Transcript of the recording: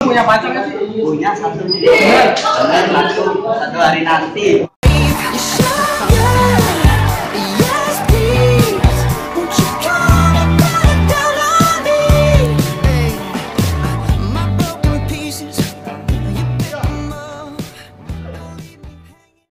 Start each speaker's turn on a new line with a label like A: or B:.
A: Punya pacar nggak sih?
B: Punya satu. Bener. Langsung satu hari nanti.